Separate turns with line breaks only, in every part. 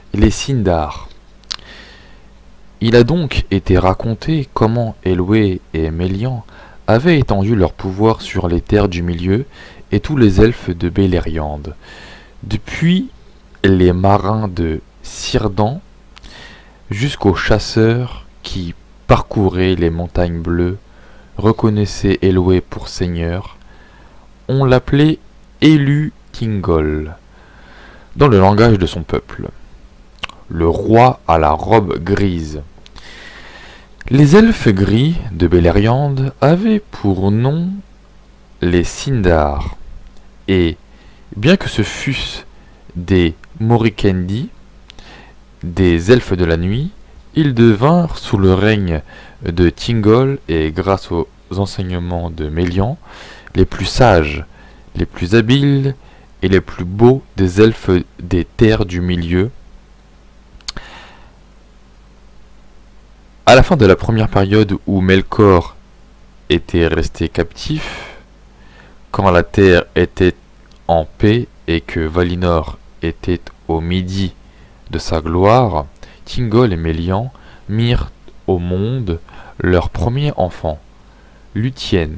Les Sindar. Il a donc été raconté comment Elwë et Melian avaient étendu leur pouvoir sur les terres du milieu et tous les elfes de Beleriand. Depuis les marins de Círdan jusqu'aux chasseurs qui parcouraient les montagnes bleues, reconnaissaient Elwë pour seigneur. On l'appelait Élu Thingol, dans le langage de son peuple. Le roi à la robe grise. Les elfes gris de Beleriand avaient pour nom les Sindar, et bien que ce fussent des Morikendi, des elfes de la nuit, ils devinrent sous le règne de Thingol et grâce aux enseignements de Melian, les plus sages, les plus habiles et les plus beaux des elfes des terres du milieu. À la fin de la première période où Melkor était resté captif, quand la terre était en paix et que Valinor était au midi de sa gloire, Thingol et Melian mirent au monde leur premier enfant, Lúthien.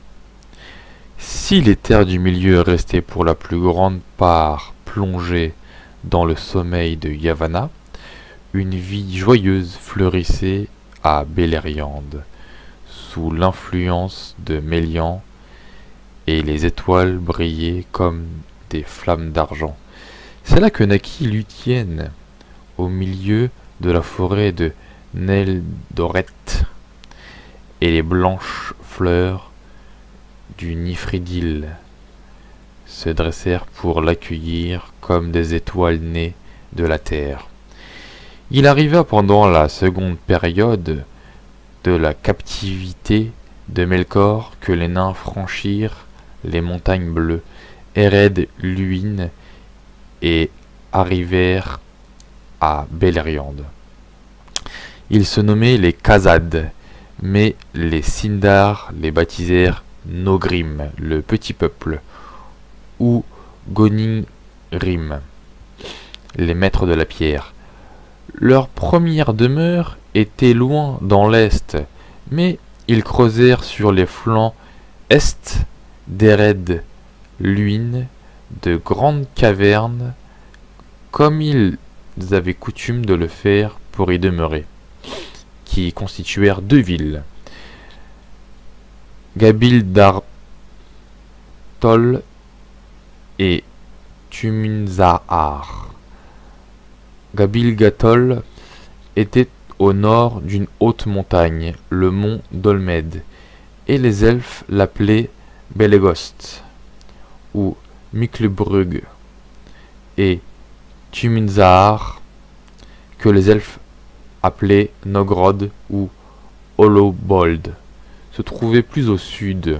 Si les terres du milieu restaient pour la plus grande part plongées dans le sommeil de Yavanna, une vie joyeuse fleurissait à Beleriand, sous l'influence de Melian, et les étoiles brillaient comme des flammes d'argent. C'est là que naquit Lúthien, au milieu de la forêt de Neldoret, et les blanches fleurs du Nifridil se dressèrent pour l'accueillir comme des étoiles nées de la terre. Il arriva pendant la seconde période de la captivité de Melkor que les nains franchirent les montagnes bleues, Ered Luin, et arrivèrent à Beleriand. Ils se nommaient les Khazad, mais les Sindar les baptisèrent Nogrim, le petit peuple, ou Goningrim, les maîtres de la pierre. Leur première demeure était loin dans l'est, mais ils creusèrent sur les flancs est d'Ered Luin de grandes cavernes, comme ils avaient coutume de le faire pour y demeurer, qui constituèrent deux villes, Gabildartol et Tumunzahar. Gabilgatol était au nord d'une haute montagne, le mont Dolmed, et les elfes l'appelaient Belegost, ou Miklbrug, et Tumunzahar, que les elfes appelaient Nogrod ou Holobold, se trouvait plus au sud.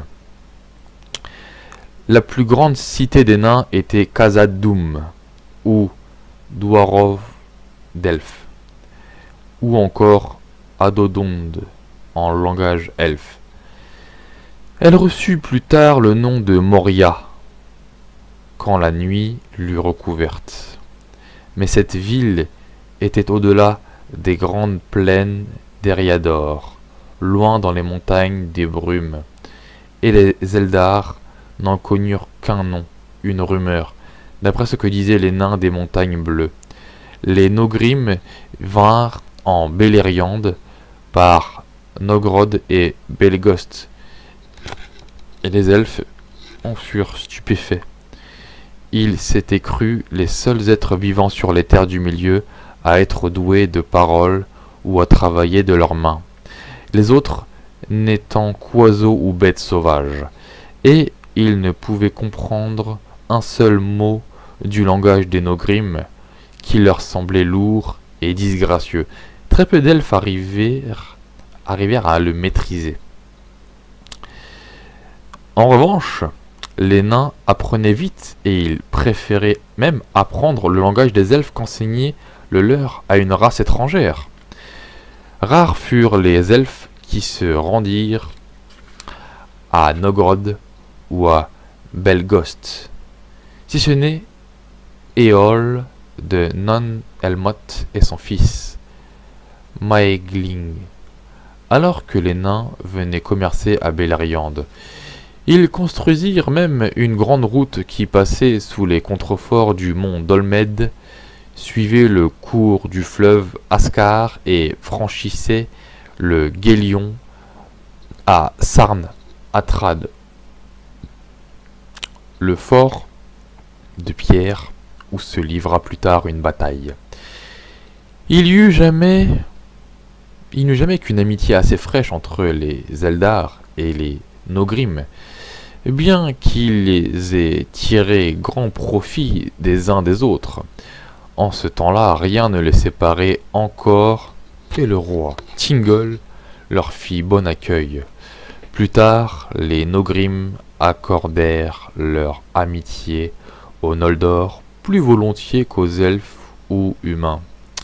La plus grande cité des nains était Khazad-dûm, ou Dwarov d'elfes, ou encore Adodond en langage elfe. Elle reçut plus tard le nom de Moria, quand la nuit l'eut recouverte. Mais cette ville était au-delà des grandes plaines d'Eriador, loin dans les montagnes des brumes, et les Eldar n'en connurent qu'un nom, une rumeur, d'après ce que disaient les nains des montagnes bleues. Les Nogrim vinrent en Beleriand par Nogrod et Belegost, et les elfes en furent stupéfaits. Ils s'étaient crus les seuls êtres vivants sur les terres du milieu à être doués de paroles ou à travailler de leurs mains, les autres n'étant qu'oiseaux ou bêtes sauvages, et ils ne pouvaient comprendre un seul mot du langage des Nogrim, qui leur semblait lourd et disgracieux. Très peu d'elfes arrivèrent à le maîtriser. En revanche, les nains apprenaient vite, et ils préféraient même apprendre le langage des elfes qu'enseigner le leur à une race étrangère. Rares furent les elfes qui se rendirent à Nogrod ou à Belgost, si ce n'est Éol de Non-Elmoth et son fils, Maegling, alors que les nains venaient commercer à Beleriand. Ils construisirent même une grande route qui passait sous les contreforts du mont Dolmed, suivait le cours du fleuve Ascar et franchissait le Guélion à Sarn Atrad, le fort de pierre où se livra plus tard une bataille. Il n'y eut jamais qu'une amitié assez fraîche entre les Eldar et les Nogrim, bien qu'ils aient tiré grand profit des uns des autres. En ce temps-là, rien ne les séparait encore, et le roi Thingol leur fit bon accueil. Plus tard, les Nogrim accordèrent leur amitié aux Noldor plus volontiers qu'aux elfes ou humains,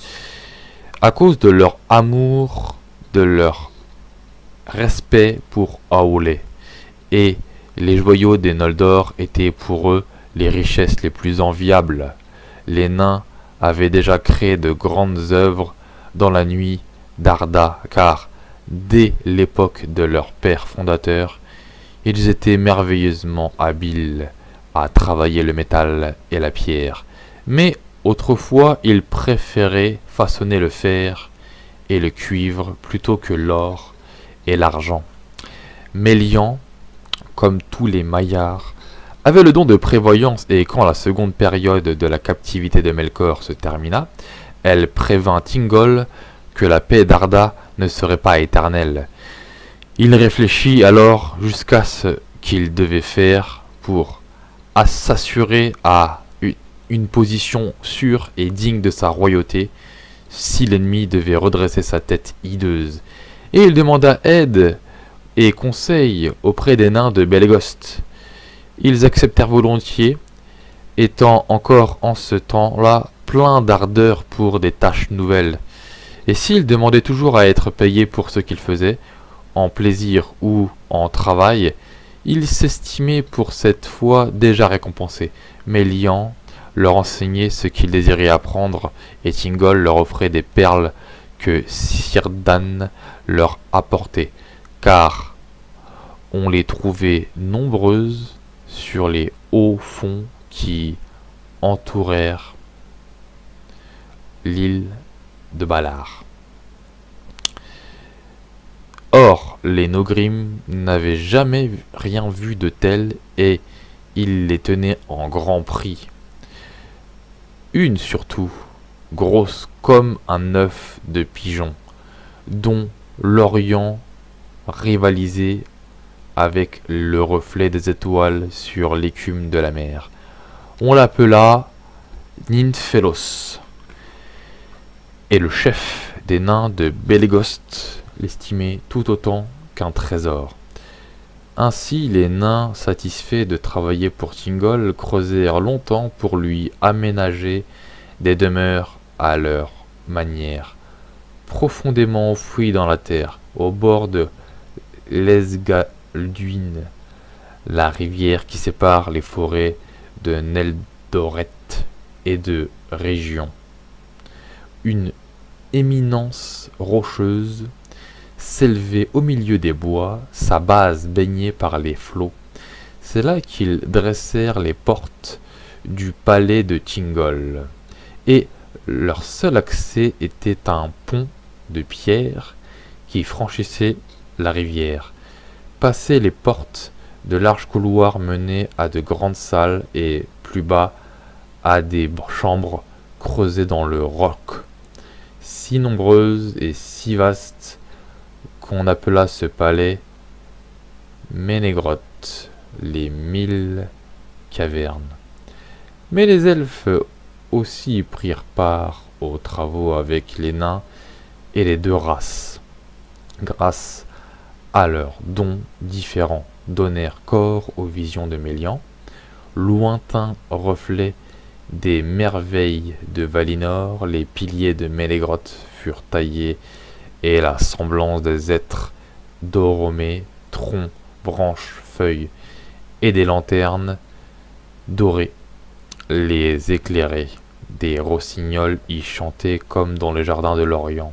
à cause de leur amour, de leur respect pour Aule, et les joyaux des Noldor étaient pour eux les richesses les plus enviables. Les nains avaient déjà créé de grandes œuvres dans la nuit d'Arda, car dès l'époque de leur père fondateur, ils étaient merveilleusement habiles à travailler le métal et la pierre. Mais autrefois, ils préféraient façonner le fer et le cuivre plutôt que l'or et l'argent. Mélian, comme tous les Maillards, avait le don de prévoyance, et quand la seconde période de la captivité de Melkor se termina, elle prévint Thingol que la paix d'Arda ne serait pas éternelle. Il réfléchit alors jusqu'à ce qu'il devait faire pour s'assurer à une position sûre et digne de sa royauté si l'ennemi devait redresser sa tête hideuse. Et il demanda aide et conseil auprès des nains de Belegost. Ils acceptèrent volontiers, étant encore en ce temps-là pleins d'ardeur pour des tâches nouvelles. Et s'ils demandaient toujours à être payés pour ce qu'ils faisaient, en plaisir ou en travail, ils s'estimaient pour cette fois déjà récompensés. Mélian leur enseignait ce qu'ils désiraient apprendre, et Thingol leur offrait des perles que Círdan leur apportait, car on les trouvait nombreuses sur les hauts fonds qui entourèrent l'île de Balar. Or, les Nogrim n'avaient jamais rien vu de tel, et ils les tenaient en grand prix. Une surtout, grosse comme un œuf de pigeon, dont l'Orient rivalisait avec le reflet des étoiles sur l'écume de la mer. On l'appela Ninfelos, et le chef des nains de Belegost l'estimait tout autant qu'un trésor. Ainsi, les nains, satisfaits de travailler pour Thingol, creusèrent longtemps pour lui aménager des demeures à leur manière, profondément enfouies dans la terre, au bord de l'Esgalduin, la rivière qui sépare les forêts de Neldoret et de Région. Une éminence rocheuse s'élevait au milieu des bois, sa base baignée par les flots. C'est là qu'ils dressèrent les portes du palais de Thingol, et leur seul accès était un pont de pierre qui franchissait la rivière. Passé les portes, de larges couloirs menaient à de grandes salles, et plus bas à des chambres creusées dans le roc, si nombreuses et si vastes qu'on appela ce palais Ménégroth, les 1000 cavernes. Mais les elfes aussi prirent part aux travaux avec les nains et les deux races, grâce à leurs dons différents, donnèrent corps aux visions de Mélian, lointain reflet des merveilles de Valinor. Les piliers de Ménégroth furent taillés, et la semblance des êtres doromés, troncs, branches, feuilles, et des lanternes dorées les éclairaient Des rossignols y chantaient comme dans le jardin de l'Orient.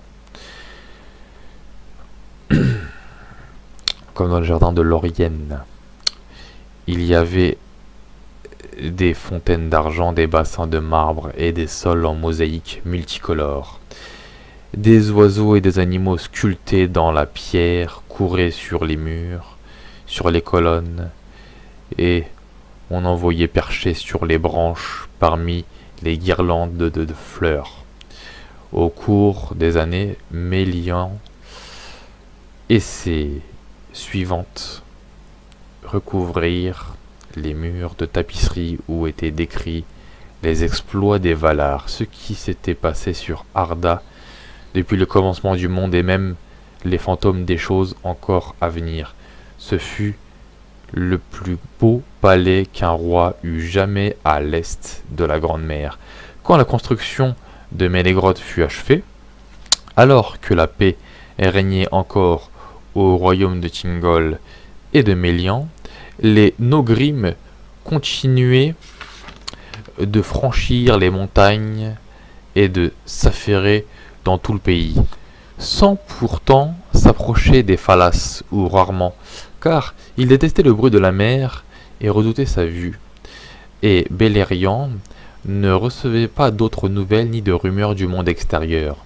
Comme dans le jardin de l'Orienne. Il y avait des fontaines d'argent, des bassins de marbre et des sols en mosaïque multicolores. Des oiseaux et des animaux sculptés dans la pierre couraient sur les murs, sur les colonnes, et on en voyait percher sur les branches parmi les guirlandes de fleurs. Au cours des années, Mélian et ses suivantes recouvrirent les murs de tapisserie où étaient décrits les exploits des Valar, ce qui s'était passé sur Arda depuis le commencement du monde et même les fantômes des choses encore à venir. Ce fut le plus beau palais qu'un roi eut jamais à l'est de la Grande Mer. Quand la construction de Mélégrotte fut achevée, alors que la paix régnait encore au royaume de Thingol et de Mélian, les Nogrim continuaient de franchir les montagnes et de s'affairer dans tout le pays, sans pourtant s'approcher des Falas, ou rarement, car ils détestaient le bruit de la mer et redoutaient sa vue. Et Beleriand ne recevait pas d'autres nouvelles ni de rumeurs du monde extérieur.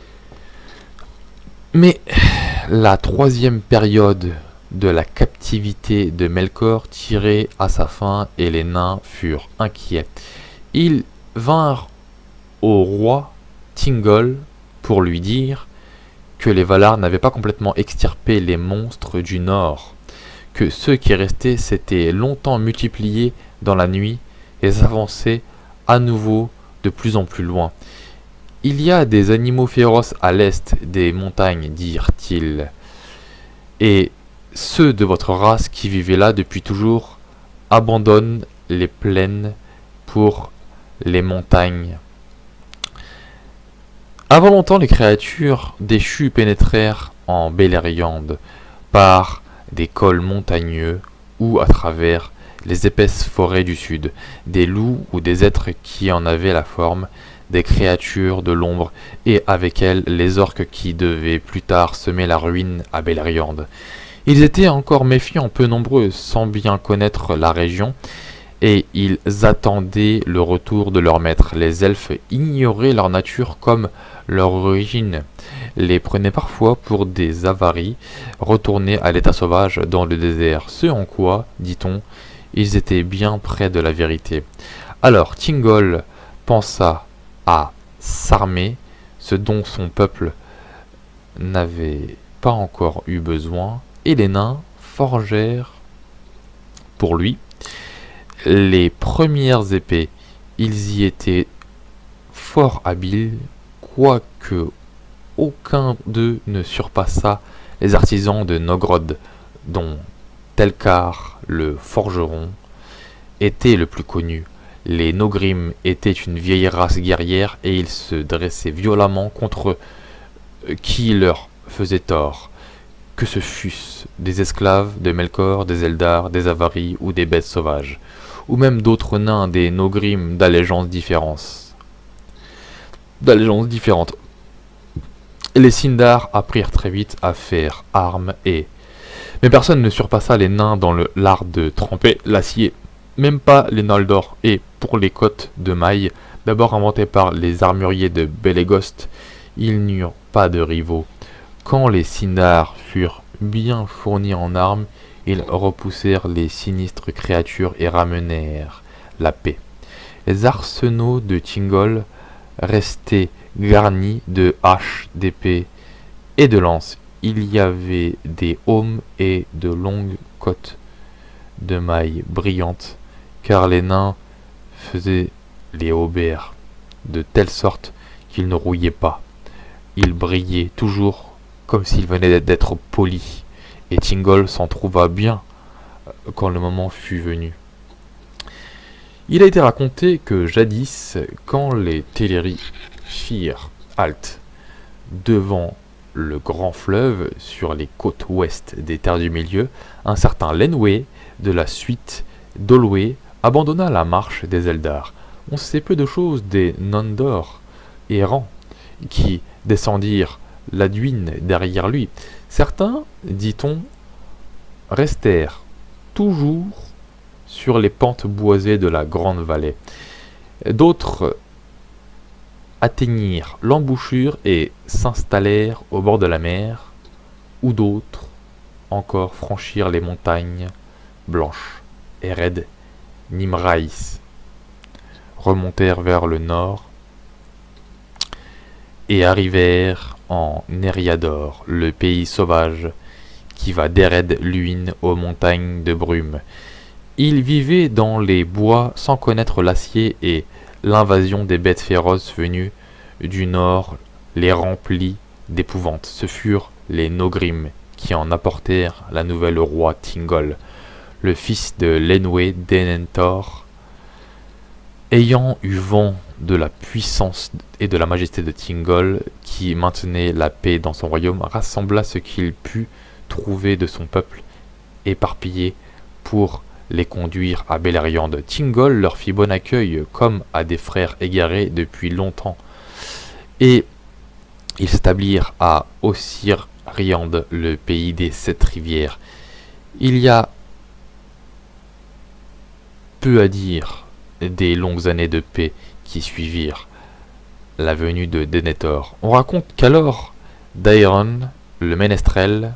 Mais la troisième période de la captivité de Melkor tirait à sa fin et les nains furent inquiets. Ils vinrent au roi Thingol pour lui dire que les Valar n'avaient pas complètement extirpé les monstres du nord, que ceux qui restaient s'étaient longtemps multipliés dans la nuit et s'avançaient à nouveau de plus en plus loin. Il y a des animaux féroces à l'est des montagnes, dirent-ils, et ceux de votre race qui vivaient là depuis toujours abandonnent les plaines pour les montagnes. Avant longtemps, les créatures déchues pénétrèrent en Beleriand par des cols montagneux ou à travers les épaisses forêts du sud, des loups ou des êtres qui en avaient la forme, des créatures de l'ombre, et avec elles les orques qui devaient plus tard semer la ruine à Beleriand. Ils étaient encore méfiants, peu nombreux, sans bien connaître la région, et ils attendaient le retour de leur maître. Les elfes ignoraient leur nature comme leur origine, les prenaient parfois pour des avaries, retournés à l'état sauvage dans le désert, ce en quoi, dit-on, ils étaient bien près de la vérité. Alors Thingol pensa à s'armer, ce dont son peuple n'avait pas encore eu besoin, et les nains forgèrent pour lui les premières épées. Ils y étaient fort habiles, quoique aucun d'eux ne surpassa les artisans de Nogrod, dont Telkar le forgeron était le plus connu. Les Nogrim étaient une vieille race guerrière et ils se dressaient violemment contre qui leur faisait tort, que ce fussent des esclaves de Melkor, des Eldar, des Avaris ou des bêtes sauvages, ou même d'autres nains des Nogrim d'allégeances différentes. Les Sindar apprirent très vite à faire armes mais personne ne surpassa les nains dans l'art de tremper l'acier, même pas les Noldor, et pour les côtes de mailles, d'abord inventées par les armuriers de Belegost, ils n'eurent pas de rivaux. Quand les Sindar furent bien fournis en armes, ils repoussèrent les sinistres créatures et ramenèrent la paix. Les arsenaux de Thingol restaient garnis de haches, d'épées et de lances. Il y avait des aumes et de longues côtes de mailles brillantes, car les nains faisaient les haubers de telle sorte qu'ils ne rouillaient pas. Ils brillaient toujours comme s'ils venaient d'être polis, et Thingol s'en trouva bien quand le moment fut venu. Il a été raconté que jadis, quand les Teleri firent halte devant le grand fleuve sur les côtes ouest des terres du milieu, un certain Lenwë de la suite d'Olwë abandonna la marche des Eldar On sait peu de choses des Nondor errants qui descendirent l'Aduine derrière lui. Certains, dit-on, restèrent toujours sur les pentes boisées de la grande vallée. D'autres atteignirent l'embouchure et s'installèrent au bord de la mer, ou d'autres encore franchirent les montagnes blanches, Ered, Nimraïs, remontèrent vers le nord et arrivèrent en Eriador, le pays sauvage qui va d'Ered Luin aux montagnes de brume. Ils vivaient dans les bois sans connaître l'acier et l'invasion des bêtes féroces venues du nord les remplit d'épouvante. Ce furent les Nogrim qui en apportèrent la nouvelle au roi Thingol, le fils de l'Enwë d'Enentor. Ayant eu vent de la puissance et de la majesté de Thingol, qui maintenait la paix dans son royaume, rassembla ce qu'il put trouver de son peuple éparpillé pour les conduire à Beleriand. Thingol leur fit bon accueil comme à des frères égarés depuis longtemps, et ils s'établirent à Osiriand, le pays des 7 rivières. Il y a peu à dire des longues années de paix qui suivirent la venue de Denethor. On raconte qu'alors Daeron, le ménestrel,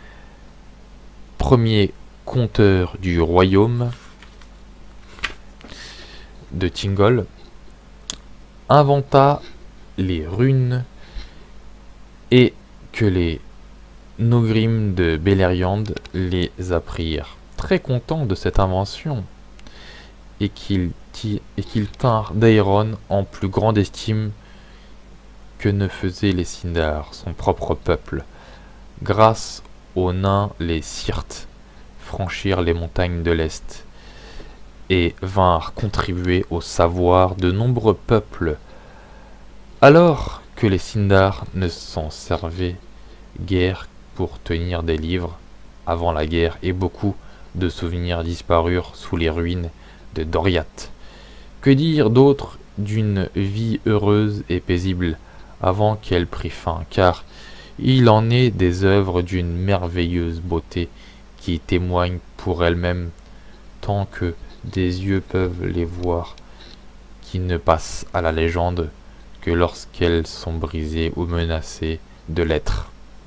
premier conteur du royaume de Thingol, inventa les runes et que les Nogrim de Beleriand les apprirent. Très contents de cette invention et qu'ils tinrent Daeron en plus grande estime que ne faisaient les Sindar, son propre peuple. Grâce aux nains, les Sirtes franchirent les montagnes de l'Est et vinrent contribuer au savoir de nombreux peuples, alors que les Sindar ne s'en servaient guère pour tenir des livres avant la guerre, et beaucoup de souvenirs disparurent sous les ruines de Doriath. Que dire d'autre d'une vie heureuse et paisible avant qu'elle prît fin, car il en est des œuvres d'une merveilleuse beauté qui témoignent pour elles-mêmes tant que des yeux peuvent les voir, qui ne passent à la légende que lorsqu'elles sont brisées ou menacées de l'être.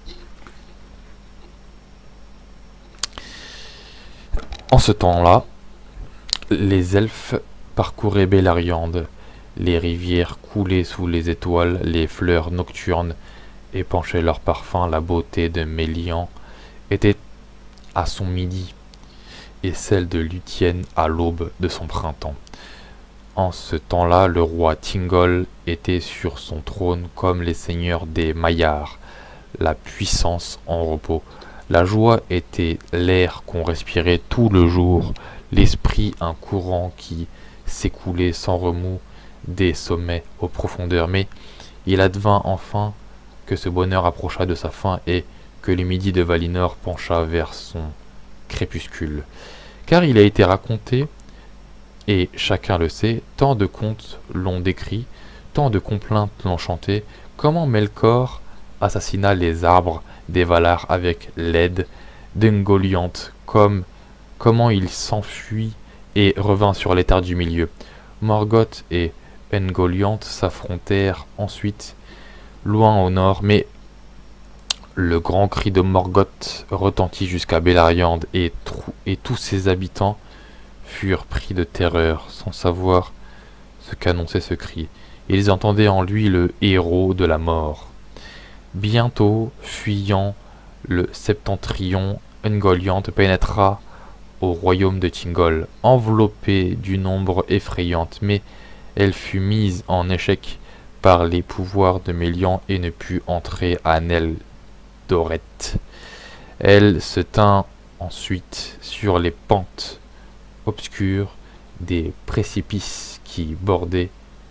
En ce temps-là, les elfes parcouraient Beleriand, les rivières coulaient sous les étoiles, les fleurs nocturnes épanchaient leur parfum, la beauté de Mélian était à son midi, et celle de Luthien à l'aube de son printemps. En ce temps-là, le roi Thingol était sur son trône comme les seigneurs des Maillards, la puissance en repos. La joie était l'air qu'on respirait tout le jour, l'esprit un courant qui s'écoulait sans remous des sommets aux profondeurs. Mais il advint enfin que ce bonheur approcha de sa fin et que le midi de Valinor pencha vers son crépuscule. Car il a été raconté, et chacun le sait, tant de contes l'ont décrit, tant de complaintes l'ont chanté, comment Melkor assassina les arbres des Valar avec l'aide d'Ungoliant, comment il s'enfuit et revint sur les terres du milieu. Morgoth et Ungoliant s'affrontèrent ensuite loin au nord, mais le grand cri de Morgoth retentit jusqu'à Beleriand, et tous ses habitants furent pris de terreur, sans savoir ce qu'annonçait ce cri. Ils entendaient en lui le héros de la mort. Bientôt, fuyant le septentrion, Ungoliant pénétra au royaume de Thingol, enveloppée d'une ombre effrayante, mais elle fut mise en échec par les pouvoirs de Mélian et ne put entrer à Neldoret. Elle se tint ensuite sur les pentes obscures des précipices qui bordaient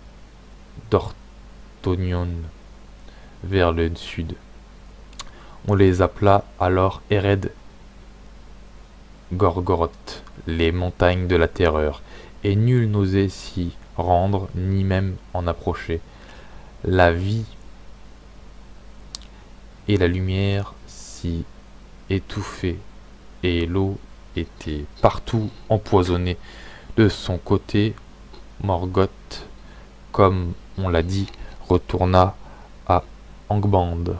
Dorthonion vers le sud. On les appela alors Ered Gorgoroth, les montagnes de la terreur, et nul n'osait s'y rendre, ni même en approcher. La vie et la lumière s'y étouffaient, et l'eau était partout empoisonnée. De son côté, Morgoth, comme on l'a dit, retourna à Angband,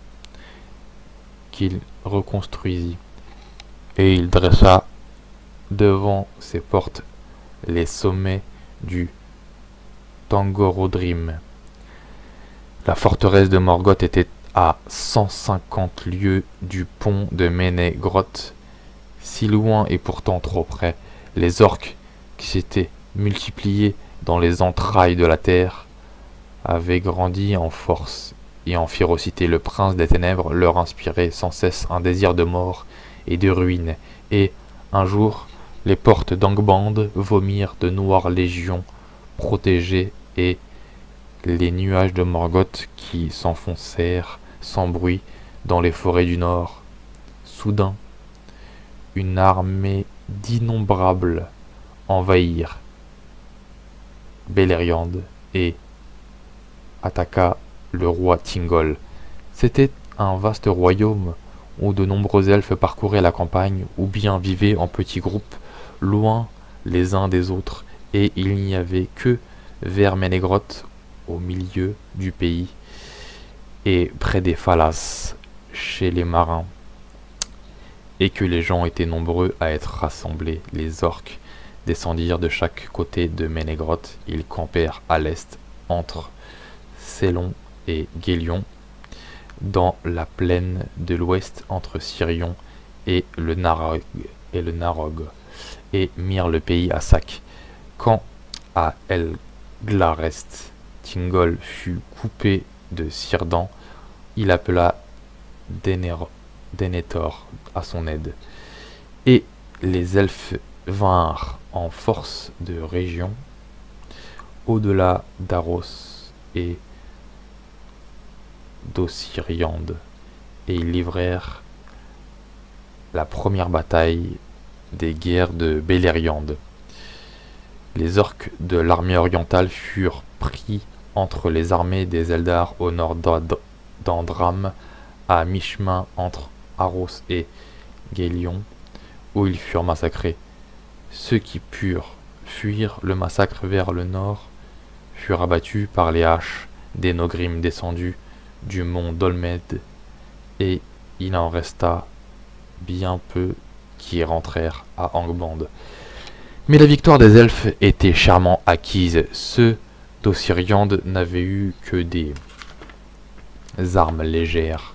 qu'il reconstruisit, et il dressa devant ses portes les sommets du Tangorodrim. La forteresse de Morgoth était à 150 lieues du pont de Menegroth, si loin et pourtant trop près. Les orques, qui s'étaient multipliés dans les entrailles de la terre, avaient grandi en force et en férocité. Le prince des ténèbres leur inspirait sans cesse un désir de mort et de ruine, et, un jour, les portes d'Angband vomirent de noires légions protégées, et les nuages de Morgoth qui s'enfoncèrent sans bruit dans les forêts du nord. Soudain, une armée d'innombrables envahirent Beleriand et attaqua le roi Thingol. C'était un vaste royaume où de nombreux elfes parcouraient la campagne ou bien vivaient en petits groupes, loin les uns des autres, et il n'y avait que vers Menegroth, au milieu du pays, et près des Falas, chez les marins, et que les gens étaient nombreux à être rassemblés. Les orques descendirent de chaque côté de Menegroth. Ils campèrent à l'est, entre Célon et Gélion, dans la plaine de l'ouest entre Sirion et le Narog, et mirent le pays à sac. Quand à Elglarest, Thingol fut coupé de Círdan, il appela Denethor à son aide, et les elfes vinrent en force de région au-delà d'Aros et d'Osiriand, et ils livrèrent la première bataille des guerres de Beleriand. Les orques de l'armée orientale furent pris entre les armées des Eldar au nord d'Andram, à mi-chemin entre Aros et Gélion, où ils furent massacrés. Ceux qui purent fuir le massacre vers le nord furent abattus par les haches des Nogrim descendus du mont Dolmed, et il en resta bien peu qui rentrèrent à Angband. Mais la victoire des elfes était chèrement acquise. Ceux d'Osiriand n'avaient eu que des armes légères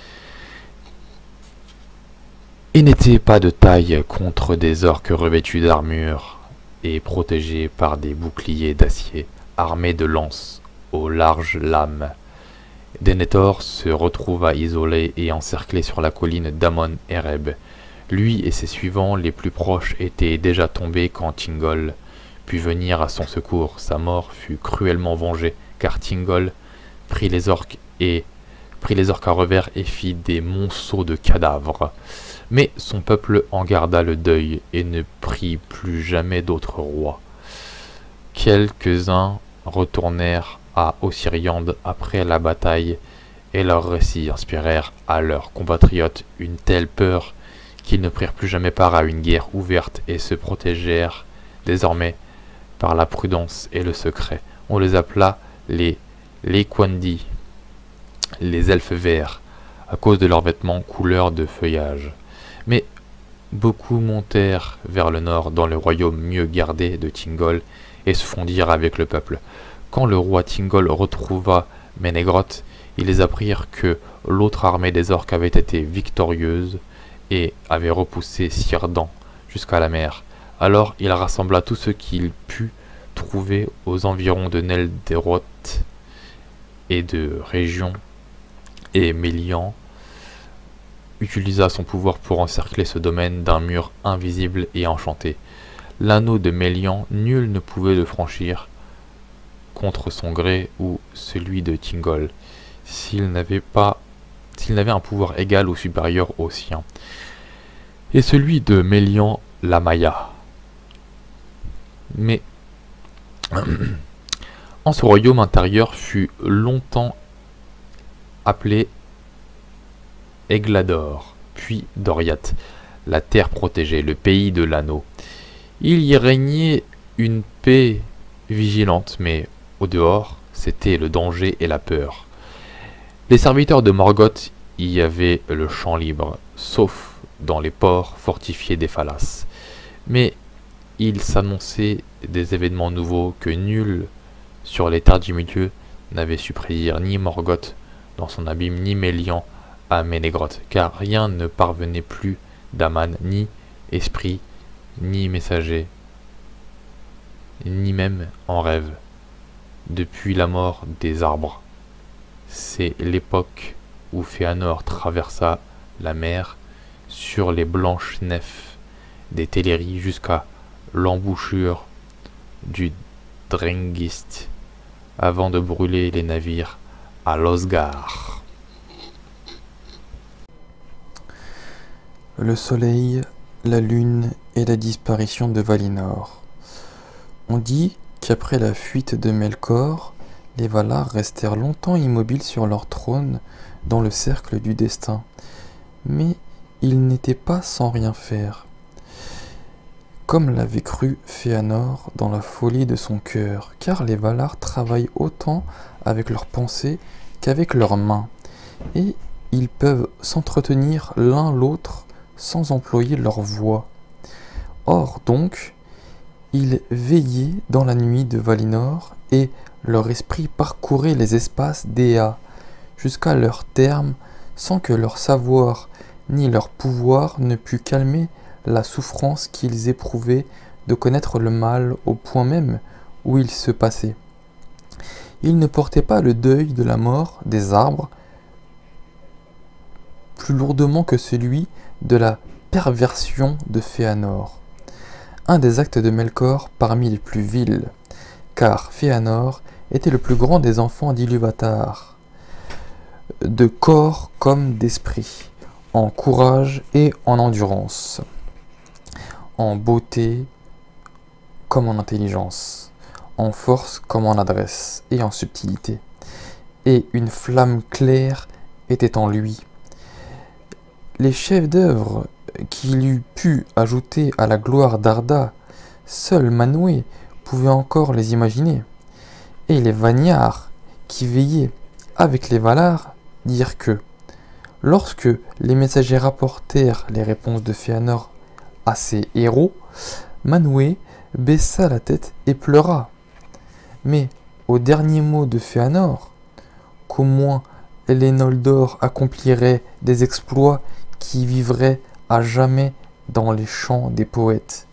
et n'étaient pas de taille contre des orques revêtus d'armure et protégés par des boucliers d'acier, armés de lances aux larges lames. Denethor se retrouva isolé et encerclé sur la colline d'Amon-Ereb. Lui et ses suivants les plus proches étaient déjà tombés quand Thingol put venir à son secours. Sa mort fut cruellement vengée, car Thingol prit les orques à revers et fit des monceaux de cadavres. Mais son peuple en garda le deuil et ne prit plus jamais d'autres rois. Quelques-uns retournèrent à Osiriand après la bataille, et leurs récits inspirèrent à leurs compatriotes une telle peur qu'ils ne prirent plus jamais part à une guerre ouverte et se protégèrent désormais par la prudence et le secret. On les appela les Lequandi, les elfes verts, à cause de leurs vêtements couleur de feuillage. Mais beaucoup montèrent vers le nord dans le royaume mieux gardé de Thingol et se fondirent avec le peuple. Quand le roi Thingol retrouva Menegroth, ils les apprirent que l'autre armée des orques avait été victorieuse et avait repoussé Círdan jusqu'à la mer. Alors il rassembla tout ce qu'il put trouver aux environs de Nelderoth et de région, et Mélian utilisa son pouvoir pour encercler ce domaine d'un mur invisible et enchanté. L'anneau de Mélian, nul ne pouvait le franchir contre son gré ou celui de Thingol, s'il n'avait un pouvoir égal ou supérieur au sien. Et celui de Mélian la mailla. Mais En ce royaume intérieur fut longtemps appelé Eglador, puis Doriath, la terre protégée, le pays de l'anneau. Il y régnait une paix vigilante, mais au dehors, c'était le danger et la peur. Les serviteurs de Morgoth y avaient le champ libre, sauf dans les ports fortifiés des Phalas. Mais il s'annonçait des événements nouveaux que nul sur les terres du milieu n'avait su prédire, ni Morgoth dans son abîme, ni Mélian à Ménégroth, car rien ne parvenait plus d'Aman, ni esprit, ni messager, ni même en rêve, depuis la mort des arbres. C'est l'époque où Féanor traversa la mer sur les blanches nefs des Téléries jusqu'à l'embouchure du Drengist, avant de brûler les navires à Losgard.
Le soleil, la lune et la disparition de Valinor. On dit qu'après la fuite de Melkor, les Valar restèrent longtemps immobiles sur leur trône dans le cercle du destin. Mais ils n'étaient pas sans rien faire, comme l'avait cru Féanor dans la folie de son cœur, car les Valar travaillent autant avec leurs pensées qu'avec leurs mains, et ils peuvent s'entretenir l'un l'autre sans employer leur voix. Or donc, ils veillaient dans la nuit de Valinor, et leur esprit parcourait les espaces d'Ea, jusqu'à leur terme, sans que leur savoir ni leur pouvoir ne pût calmer la souffrance qu'ils éprouvaient de connaître le mal au point même où il se passait. Ils ne portaient pas le deuil de la mort des arbres plus lourdement que celui de la perversion de Féanor, un des actes de Melkor parmi les plus vils, car Féanor était le plus grand des enfants d'Ilúvatar, de corps comme d'esprit, en courage et en endurance, en beauté comme en intelligence, en force comme en adresse et en subtilité. Et une flamme claire était en lui. Les chefs-d'œuvre qu'il eût pu ajouter à la gloire d'Arda, seul Manwë pouvait encore les imaginer. Et les Vanyar, qui veillaient avec les Valar, dirent que, lorsque les messagers rapportèrent les réponses de Féanor à ses héros, Manwë baissa la tête et pleura. Mais au dernier mot de Féanor, qu'au moins les Noldor accompliraient des exploits qui vivraient à jamais dans les chants des poètes,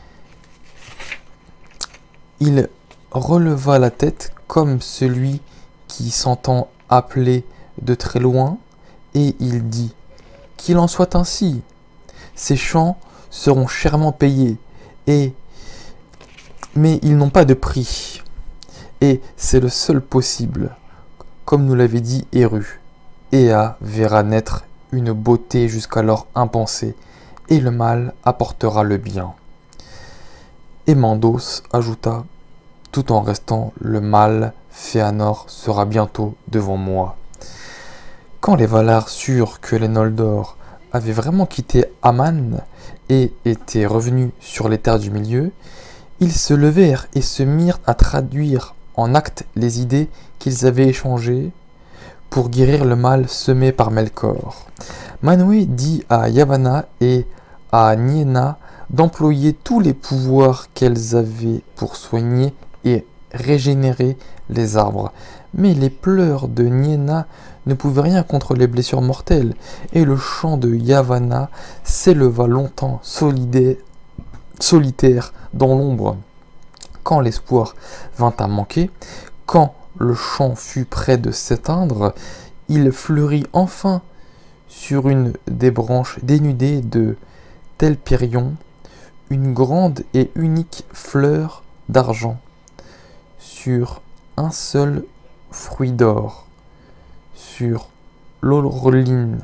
il releva la tête comme celui qui s'entend appeler de très loin, et il dit « Qu'il en soit ainsi, ces chants seront chèrement payés, mais ils n'ont pas de prix, et c'est le seul possible, comme nous l'avait dit Eru. Ea verra naître une beauté jusqu'alors impensée, et le mal apportera le bien. » Et Mandos ajouta, tout en restant le mal, Féanor sera bientôt devant moi. Quand les Valar surent que les Noldor avaient vraiment quitté Aman et étaient revenus sur les terres du milieu, ils se levèrent et se mirent à traduire en actes les idées qu'ils avaient échangées pour guérir le mal semé par Melkor. Manwë dit à Yavanna et à Nienna d'employer tous les pouvoirs qu'elles avaient pour soigner et régénérer les arbres. Mais les pleurs de Nienna ne pouvaient rien contre les blessures mortelles, et le chant de Yavanna s'éleva longtemps solitaire dans l'ombre. Quand l'espoir vint à manquer, quand le chant fut près de s'éteindre, il fleurit enfin sur une des branches dénudées de Telperion, une grande et unique fleur d'argent, sur un seul fruit d'or, sur l'Orline.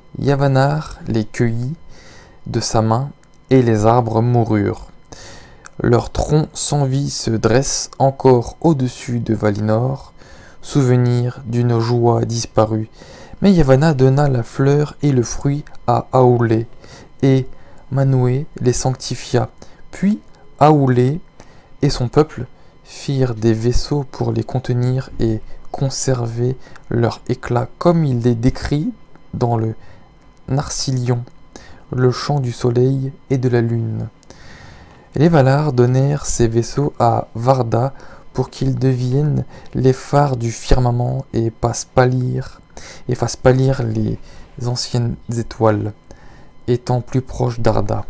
Yavannar les cueillit de sa main, et les arbres moururent. Leur tronc sans vie se dresse encore au-dessus de Valinor, souvenir d'une joie disparue. Mais Yavanna donna la fleur et le fruit à Aulë, et Manwë les sanctifia. Puis Aulë et son peuple firent des vaisseaux pour les contenir et conserver leur éclat, comme il est décrit dans le Narcillion, le chant du soleil et de la lune. Les Valar donnèrent ces vaisseaux à Varda pour qu'ils deviennent les phares du firmament et fassent pâlir les anciennes étoiles, étant plus proches d'Arda.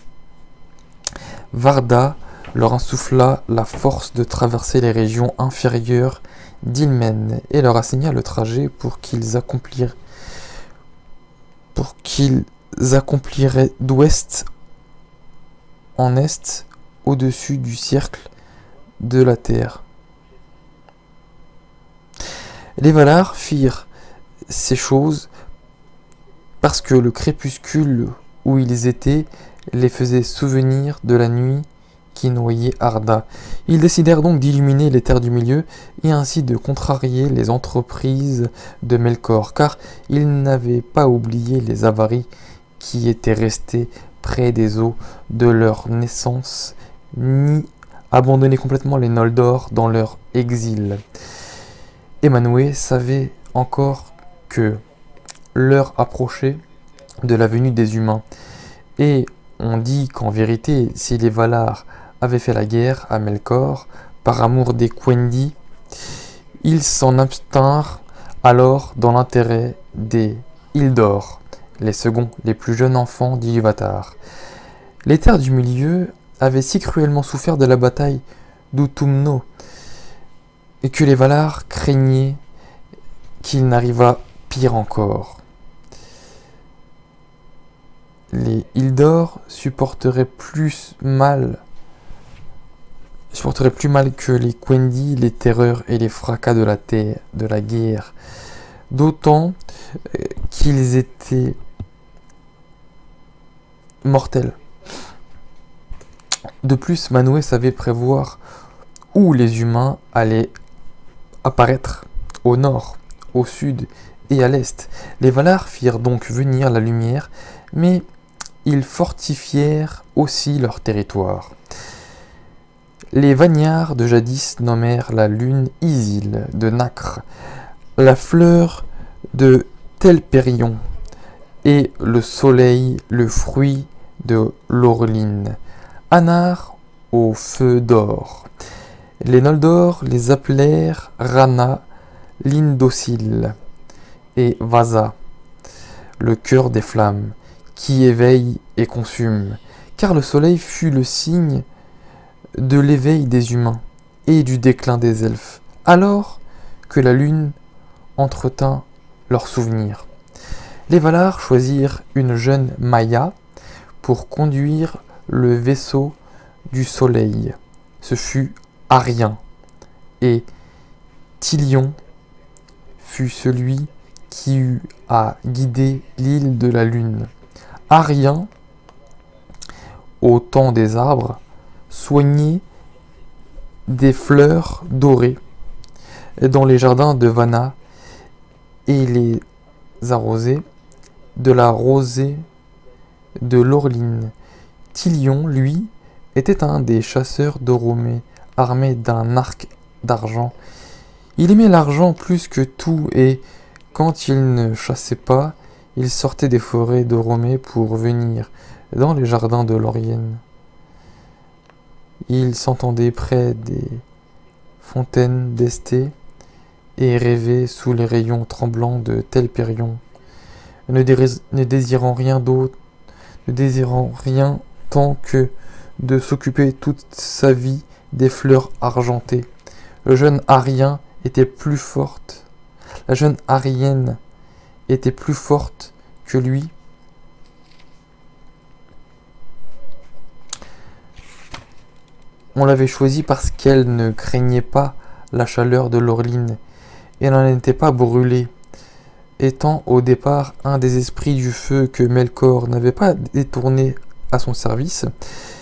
Varda leur insuffla la force de traverser les régions inférieures d'Ilmen et leur assigna le trajet pour qu'ils accompliraient d'ouest en est au-dessus du cercle de la terre. Les Valar firent ces choses parce que le crépuscule où ils étaient les faisait souvenir de la nuit qui noyait Arda. Ils décidèrent donc d'illuminer les terres du milieu et ainsi de contrarier les entreprises de Melkor, car ils n'avaient pas oublié les avaries qui étaient restées près des eaux de leur naissance, ni abandonné complètement les Noldor dans leur exil. Et Manwë savait encore que l'heure approchait de la venue des humains, et on dit qu'en vérité, si les Valar avaient fait la guerre à Melkor par amour des Quendi, ils s'en abstinrent alors dans l'intérêt des Ildor, les seconds, les plus jeunes enfants d'Ilúvatar. Les terres du milieu avaient si cruellement souffert de la bataille d'Utumno et que les Valar craignaient qu'il n'arrivât pire encore. Les Ildor supporteraient plus mal que les Quendi les terreurs et les fracas de la guerre, d'autant qu'ils étaient mortels. De plus, Manwë savait prévoir où les humains allaient apparaître, au nord, au sud et à l'est. Les Valar firent donc venir la lumière, mais ils fortifièrent aussi leur territoire. Les Vanyars de jadis nommèrent la lune Isil de Nacre, la fleur de Telperion, et le soleil le fruit de Lorline, Anar au feu d'or. Les Noldor les appelèrent Rana, l'Indocile, et Vasa, le cœur des flammes, qui éveille et consume, car le soleil fut le signe de l'éveil des humains et du déclin des elfes, alors que la lune entretint leurs souvenirs. Les Valar choisirent une jeune Maia pour conduire le vaisseau du soleil. Ce fut Arien, et Tilion fut celui qui eut à guider l'île de la lune. Arien, au temps des arbres, soignait des fleurs dorées dans les jardins de Vanna et les arrosait de la rosée de Lorline. Tilion, lui, était un des chasseurs d'Oromé, armé d'un arc d'argent. Il aimait l'argent plus que tout et, quand il ne chassait pas, il sortait des forêts d'Oromé pour venir dans les jardins de Lorien. Il s'entendait près des fontaines d'Esté et rêvait sous les rayons tremblants de Telperion, ne désirant rien tant que de s'occuper toute sa vie des fleurs argentées. La jeune Arienne était plus forte que lui. On l'avait choisie parce qu'elle ne craignait pas la chaleur de Lorline et n'en était pas brûlée, étant au départ un des esprits du feu que Melkor n'avait pas détourné à son service.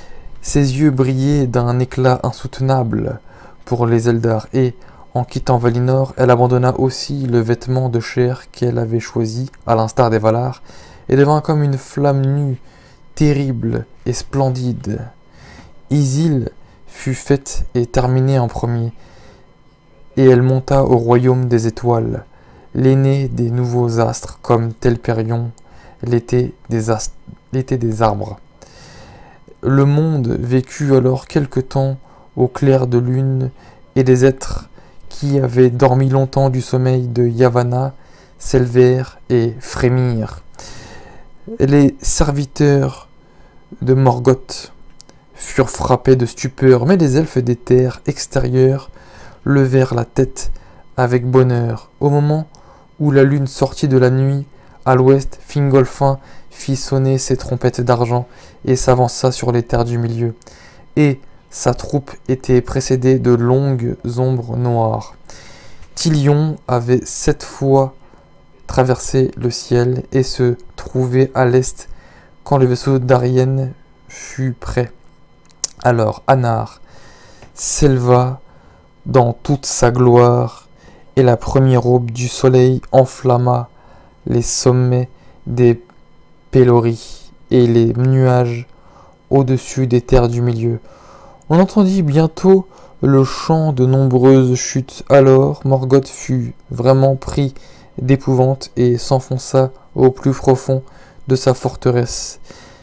Ses yeux brillaient d'un éclat insoutenable pour les Eldar, et, en quittant Valinor, elle abandonna aussi le vêtement de chair qu'elle avait choisi, à l'instar des Valar, et devint comme une flamme nue, terrible et splendide. Isil fut faite et terminée en premier, et elle monta au royaume des étoiles, l'aîné des nouveaux astres, comme Telperion, l'été des arbres. Le monde vécut alors quelque temps au clair de lune, et les êtres qui avaient dormi longtemps du sommeil de Yavanna s'élevèrent et frémirent. Les serviteurs de Morgoth furent frappés de stupeur, mais les elfes des terres extérieures levèrent la tête avec bonheur. Au moment où la lune sortit de la nuit, à l'ouest, Fingolfin fit sonner ses trompettes d'argent et s'avança sur les terres du milieu. Et sa troupe était précédée de longues ombres noires. Tilion avait 7 fois traversé le ciel et se trouvait à l'est quand le vaisseau d'Arienne fut prêt. Alors Anar s'éleva dans toute sa gloire, et la première aube du soleil enflamma les sommets des Péloris et les nuages au-dessus des terres du milieu. On entendit bientôt le chant de nombreuses chutes. Alors Morgoth fut vraiment pris d'épouvante et s'enfonça au plus profond de sa forteresse.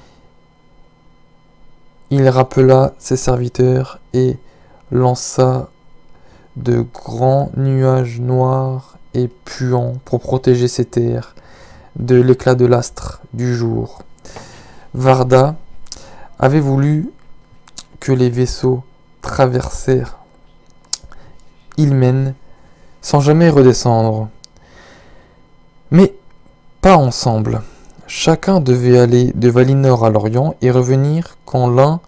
Il rappela ses serviteurs et lança de grands nuages noirs et puants pour protéger ses terres de l'éclat de l'astre du jour. Varda avait voulu que les vaisseaux traversèrent Ilmen sans jamais redescendre. Mais pas ensemble. Chacun devait aller de Valinor à l'Orient et revenir quand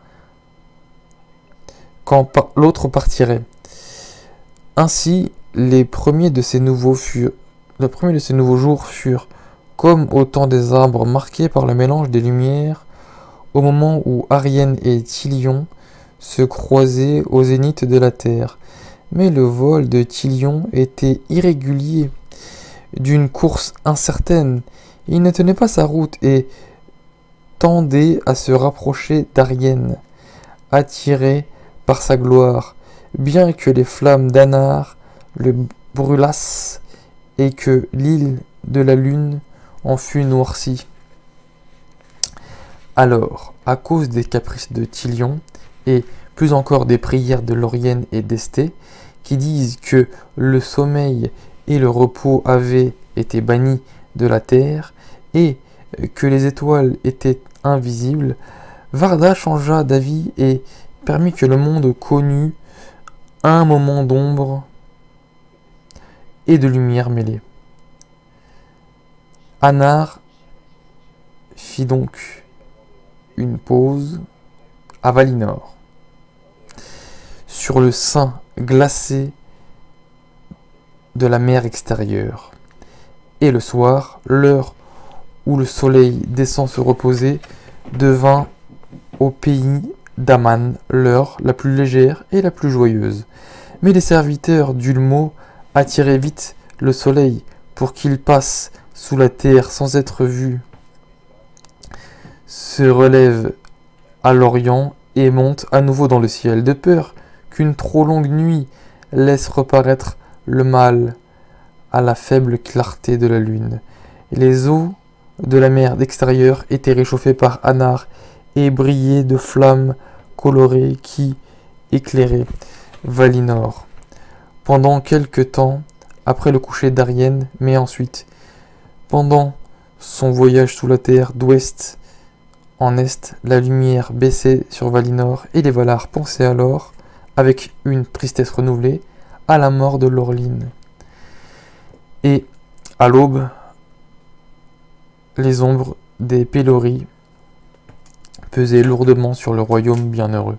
l'autre partirait. Ainsi, les premiers de ces nouveaux jours furent comme au temps des arbres, marqués par le mélange des lumières, au moment où Arienne et Tilion se croisaient au zénith de la terre. Mais le vol de Tilion était irrégulier, d'une course incertaine. Il ne tenait pas sa route et tendait à se rapprocher d'Arienne, attiré par sa gloire, bien que les flammes d'Anar le brûlassent et que l'île de la lune en fut noircie. Alors, à cause des caprices de Tilion, et plus encore des prières de Laurienne et d'Esté, qui disent que le sommeil et le repos avaient été bannis de la terre, et que les étoiles étaient invisibles, Varda changea d'avis et permit que le monde connût un moment d'ombre et de lumière mêlée. Anar fit donc une pause à Valinor, sur le sein glacé de la mer extérieure. Et le soir, l'heure où le soleil descend se reposer, devint au pays d'Aman l'heure la plus légère et la plus joyeuse. Mais les serviteurs d'Ulmo attiraient vite le soleil pour qu'il passe sous la terre sans être vu, se relève à l'Orient et monte à nouveau dans le ciel, de peur qu'une trop longue nuit laisse reparaître le mal à la faible clarté de la lune. Les eaux de la mer d'extérieur étaient réchauffées par Anar et brillaient de flammes colorées qui éclairaient Valinor pendant quelque temps après le coucher d'Arienne, mais ensuite, pendant son voyage sous la terre d'ouest en est, la lumière baissait sur Valinor et les Valar pensaient alors, avec une tristesse renouvelée, à la mort de Lorline. Et, à l'aube, les ombres des Péloris pesaient lourdement sur le royaume bienheureux.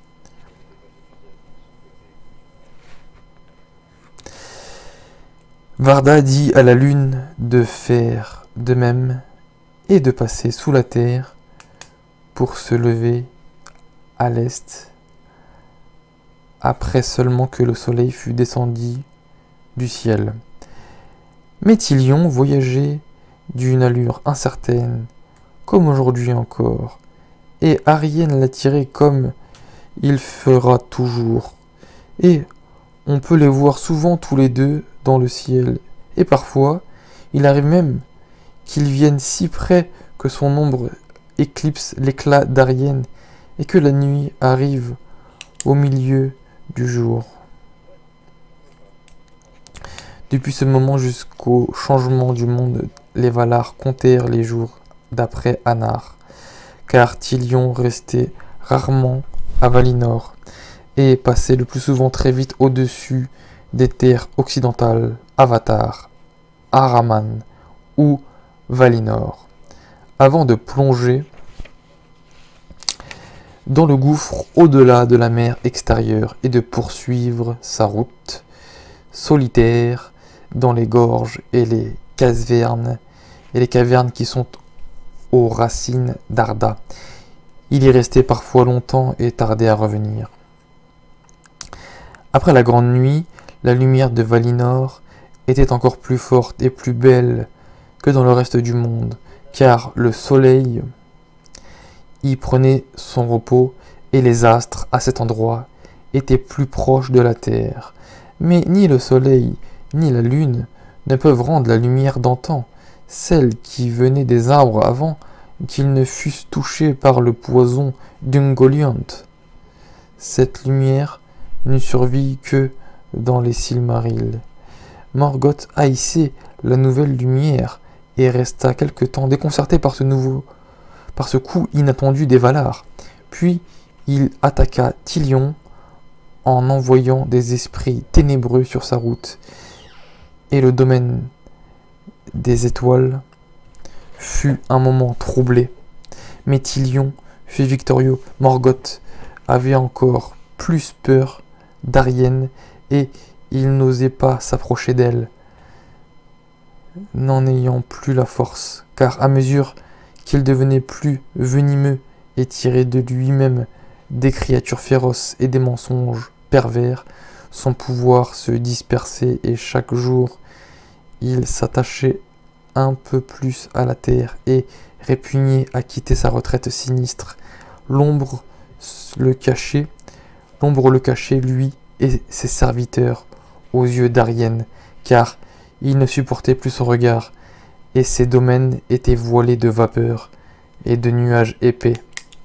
Varda dit à la lune de faire de même et de passer sous la terre pour se lever à l'est, après seulement que le soleil fut descendu du ciel. Mais Tilion voyageait d'une allure incertaine, comme aujourd'hui encore, et Ariane l'attirait comme il fera toujours. Et on peut les voir souvent tous les deux dans le ciel, et parfois, il arrive même qu'ils viennent si près que son ombre éclipse l'éclat d'Ariane et que la nuit arrive au milieu du jour. Depuis ce moment jusqu'au changement du monde, les Valar comptèrent les jours d'après Annar, car Tilion restait rarement à Valinor et passait le plus souvent très vite au-dessus des terres occidentales, Avatar, Araman ou Valinor, avant de plonger dans le gouffre au-delà de la mer extérieure et de poursuivre sa route solitaire dans les gorges et les cavernes qui sont aux racines d'Arda. Il y restait parfois longtemps et tardait à revenir. Après la grande nuit, la lumière de Valinor était encore plus forte et plus belle que dans le reste du monde, car le soleil y prenait son repos et les astres à cet endroit étaient plus proches de la terre. Mais ni le soleil ni la lune ne peuvent rendre la lumière d'antan, celle qui venait des arbres avant qu'ils ne fussent touchés par le poison d'Ungoliant. Cette lumière ne survit que dans les Silmarils. Morgoth haïssait la nouvelle lumière et resta quelque temps déconcerté par ce coup inattendu des Valar. Puis il attaqua Tilion en envoyant des esprits ténébreux sur sa route, et le domaine des étoiles fut un moment troublé. Mais Tilion fut victorieux. Morgoth avait encore plus peur d'Ariane et il n'osait pas s'approcher d'elle, n'en ayant plus la force, car à mesure qu'il devenait plus venimeux et tirait de lui-même des créatures féroces et des mensonges pervers, son pouvoir se dispersait et chaque jour il s'attachait un peu plus à la terre et répugnait à quitter sa retraite sinistre. L'ombre le cachait, lui et ses serviteurs, aux yeux d'Ariane, car il ne supportait plus son regard, et ses domaines étaient voilés de vapeur et de nuages épais.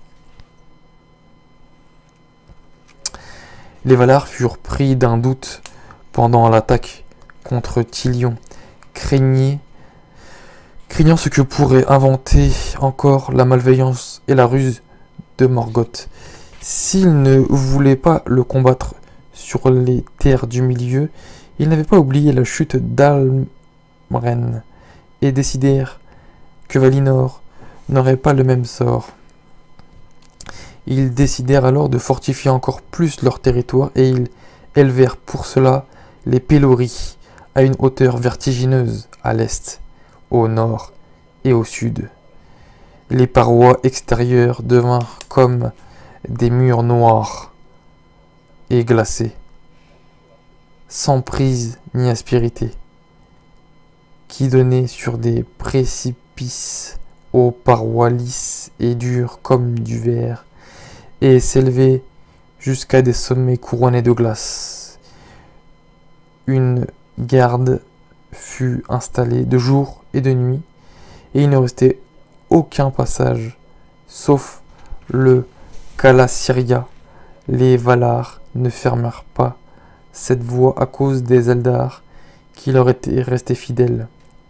Les Valar furent pris d'un doute pendant l'attaque contre Tilion, craignant ce que pourrait inventer encore la malveillance et la ruse de Morgoth. S'ils ne voulaient pas le combattre sur les terres du milieu, ils n'avaient pas oublié la chute d'Almren et décidèrent que Valinor n'aurait pas le même sort. Ils décidèrent alors de fortifier encore plus leur territoire et ils élevèrent pour cela les Pelori à une hauteur vertigineuse à l'est, au nord et au sud. Les parois extérieures devinrent comme des murs noirs et glacés, sans prise ni aspérité, qui donnaient sur des précipices aux parois lisses et dures comme du verre, et s'élevaient jusqu'à des sommets couronnés de glace. Une garde fut installée de jour et de nuit, et il ne restait aucun passage, sauf le Calasyria. Les Valar ne fermèrent pas cette voie à cause des Eldar qui leur étaient restés fidèles.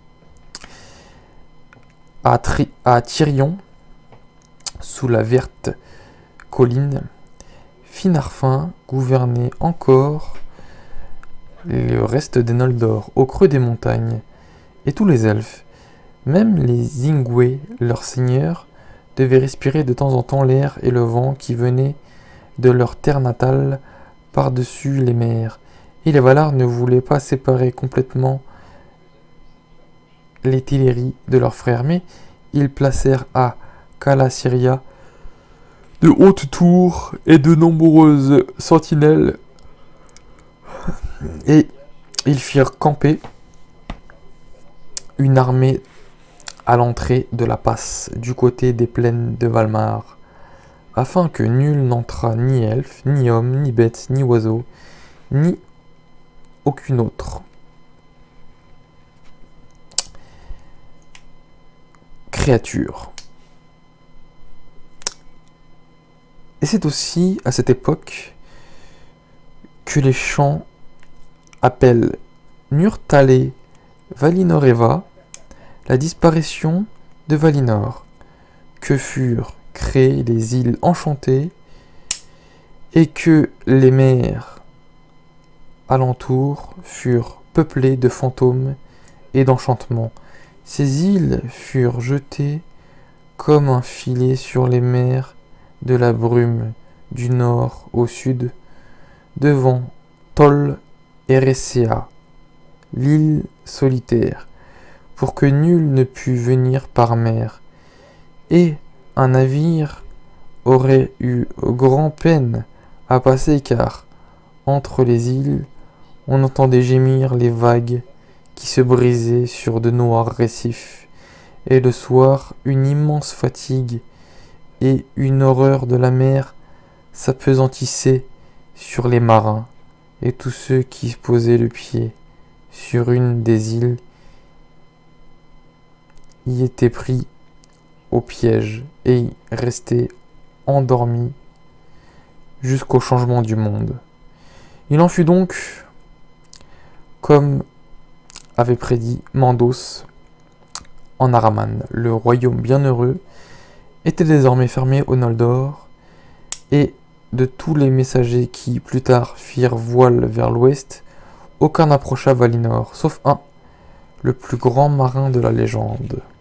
À Tirion, sous la verte colline, Finarfin gouvernait encore le reste des Noldor, au creux des montagnes, et tous les elfes, même les Ingwés, leurs seigneurs, devaient respirer de temps en temps l'air et le vent qui venaient de leur terre natale par-dessus les mers, et les Valar ne voulaient pas séparer complètement les Teleri de leurs frères, mais ils placèrent à Calasyria de hautes tours et de nombreuses sentinelles, et ils firent camper une armée à l'entrée de la passe, du côté des plaines de Valmar, afin que nul n'entrât, ni elfe, ni homme, ni bête, ni oiseau, ni aucune autre créature. Et c'est aussi à cette époque que les chants appellent Nurtale Valinoreva la disparition de Valinor, que furent créées les îles enchantées et que les mers alentour furent peuplées de fantômes et d'enchantements. Ces îles furent jetées comme un filet sur les mers de la brume du nord au sud, devant Tol Eressëa, l'île solitaire, pour que nul ne pût venir par mer, et un navire aurait eu grand peine à passer, car entre les îles on entendait gémir les vagues qui se brisaient sur de noirs récifs, et le soir une immense fatigue et une horreur de la mer s'appesantissaient sur les marins, et tous ceux qui posaient le pied sur une des îles y étaient pris au piège et y restaient endormis jusqu'au changement du monde. Il en fut donc comme avait prédit Mandos en Araman. Le royaume bienheureux était désormais fermé au Noldor, et de tous les messagers qui plus tard firent voile vers l'ouest, aucun n'approcha Valinor, sauf un, le plus grand marin de la légende.